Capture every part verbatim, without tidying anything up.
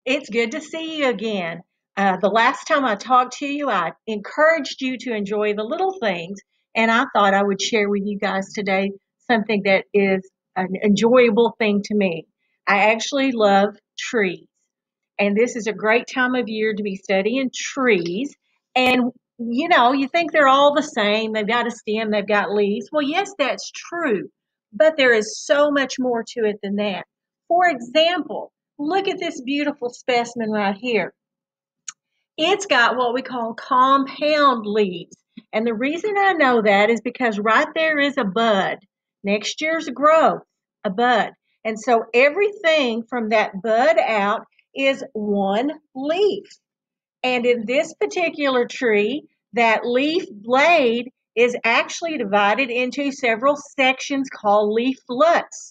It's good to see you again. Uh, the last time I talked to you, I encouraged you to enjoy the little things, and I thought I would share with you guys today something that is an enjoyable thing to me. I actually love trees, and this is a great time of year to be studying trees. And you know, you think they're all the same. They've got a stem, they've got leaves. Well, yes, that's true, but there is so much more to it than that. For example, look at this beautiful specimen right here. It's got what we call compound leaves. And the reason I know that is because right there is a bud. Next year's growth, a bud. And so everything from that bud out is one leaf. And in this particular tree, that leaf blade is actually divided into several sections called leaflets.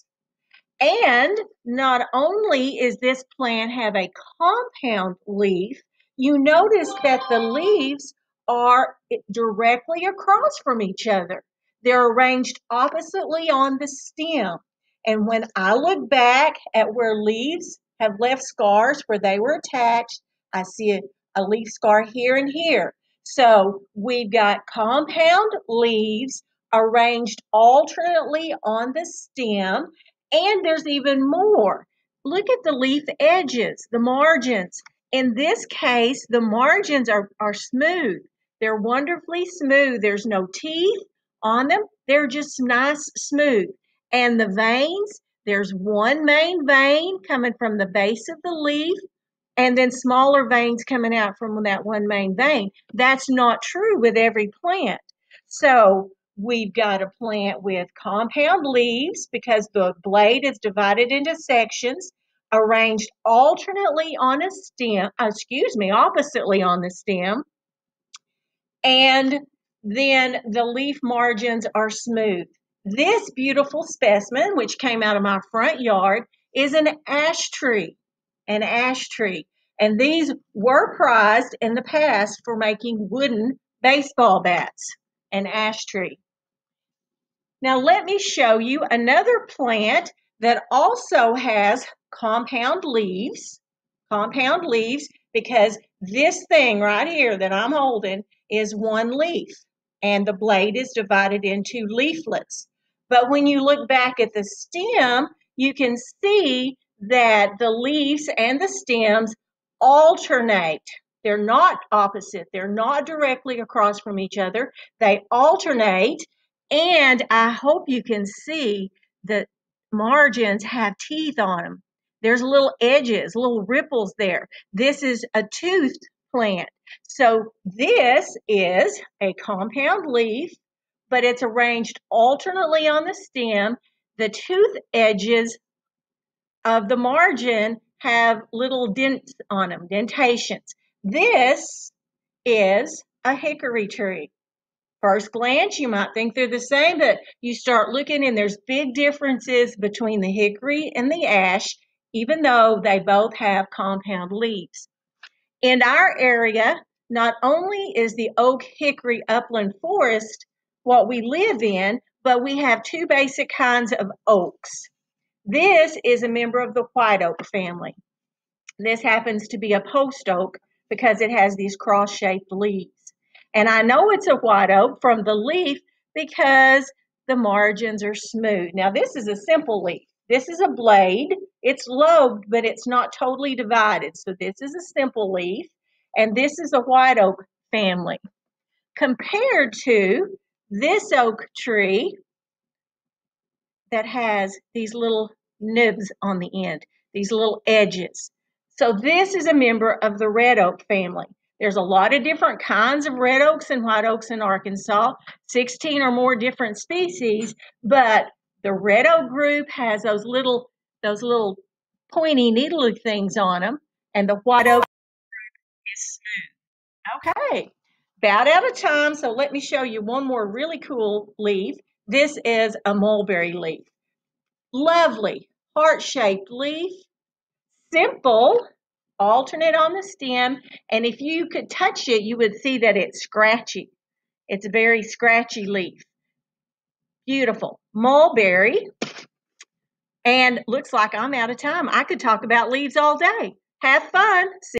And not only is this plant have a compound leaf, you notice that the leaves are directly across from each other. They're arranged oppositely on the stem. And when I look back at where leaves have left scars where they were attached, I see a, a leaf scar here and here. So we've got compound leaves arranged alternately on the stem, and there's even more. Look at the leaf edges, the margins. In this case, the margins are, are smooth. They're wonderfully smooth. There's no teeth on them. They're just nice, smooth. And the veins, there's one main vein coming from the base of the leaf, and then smaller veins coming out from that one main vein. That's not true with every plant. So we've got a plant with compound leaves because the blade is divided into sections, arranged alternately on a stem, excuse me, oppositely on the stem, and then the leaf margins are smooth. This beautiful specimen, which came out of my front yard, is an ash tree, an ash tree. And these were prized in the past for making wooden baseball bats, an ash tree. Now let me show you another plant that also has compound leaves, compound leaves, because this thing right here that I'm holding is one leaf, and the blade is divided into leaflets. But when you look back at the stem, you can see that the leaves and the stems alternate. They're not opposite. They're not directly across from each other. They alternate, and I hope you can see the margins have teeth on them. There's little edges, little ripples there. This is a toothed plant. So this is a compound leaf, but it's arranged alternately on the stem. The tooth edges of the margin have little dents on them, dentations. This is a hickory tree. First glance, you might think they're the same, but you start looking and there's big differences between the hickory and the ash, even though they both have compound leaves. In our area, not only is the oak hickory upland forest what we live in, but we have two basic kinds of oaks. This is a member of the white oak family. This happens to be a post oak because it has these cross-shaped leaves. And I know it's a white oak from the leaf because the margins are smooth. Now this is a simple leaf. This is a blade. It's lobed, but it's not totally divided. So this is a simple leaf, and this is a white oak family. Compared to this oak tree that has these little nibs on the end, these little edges. So this is a member of the red oak family. There's a lot of different kinds of red oaks and white oaks in Arkansas, sixteen or more different species, but the red oak group has those little, those little pointy needly things on them, and the white oak is smooth. Okay, about out of time, so let me show you one more really cool leaf. This is a mulberry leaf. Lovely, heart-shaped leaf, simple, alternate on the stem, and if you could touch it, you would see that it's scratchy. It's a very scratchy leaf. Beautiful. Mulberry, and looks like I'm out of time. I could talk about leaves all day. Have fun.